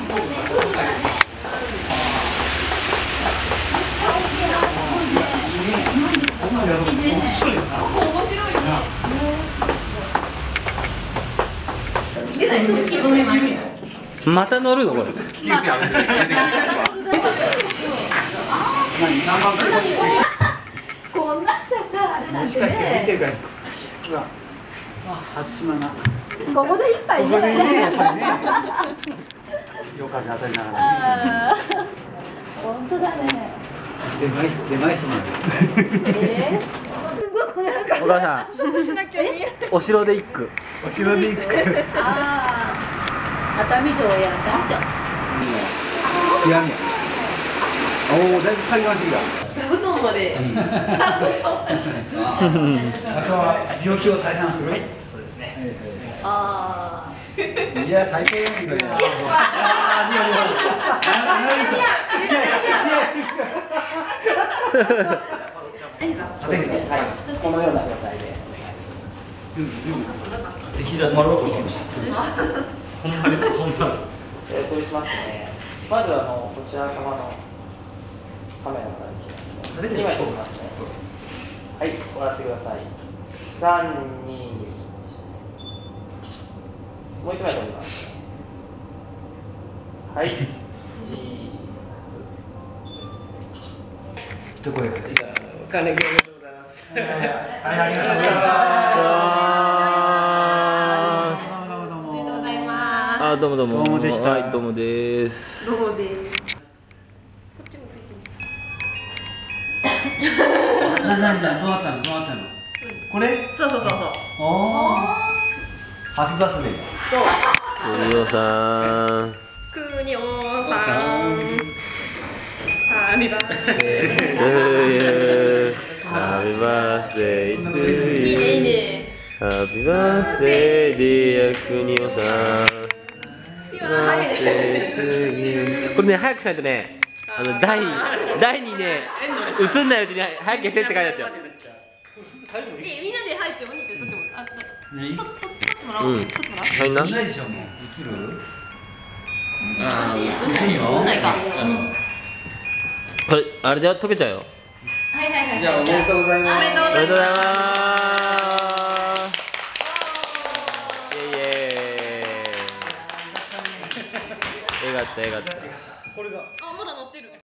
また乗るのこれ。 こんなしたさ、あれなんてね。 初島な。 ここで一杯じゃない。 よかった当たりながら。 本当だね。 出前してもらう。 お母さん、お城で一句。 お城で行く。 ああ、熱海城やったんじゃん。 極みや。おお、だいぶ海岸的だ。 座布団まで。座布団。 あとは病気を退散する。 そうですね。 ああ。 いや、最高やんけ。 このような状態で膝丸ごと取りしますね。まずこちら様のカメラから2枚撮りますね。はい、笑ってください。3、2、1。もう1枚撮ります。はい。 一声。 還暦おめでとうございます。 はい、ありがとうございます。 あ、どうもどうも。 どうもでした。 はい、どうもです。 どうです。こっちもついてる。 どうなったの？これ？ そう。 おお。ハッピーバースデー。 くにおさん。 くにおさん。ハッピーバースデー。 ハッピーバースデー。 いいねいいね。 ハッピーバースデーディアくにおさん。これね、早くしないとね、台にね、映んないうちに早く消してって書いてあったよ。 みんなで入ってお兄ちゃん撮ってもらう。撮ってもらおう。撮ってもらう。 入んな。 ないでしょもう映る？ 映んないか。 これあれで溶けちゃうよ。 はい。 じゃあおめでとうございます。 おめでとうございます。イエーイ。よかった。 あ、まだ乗ってる。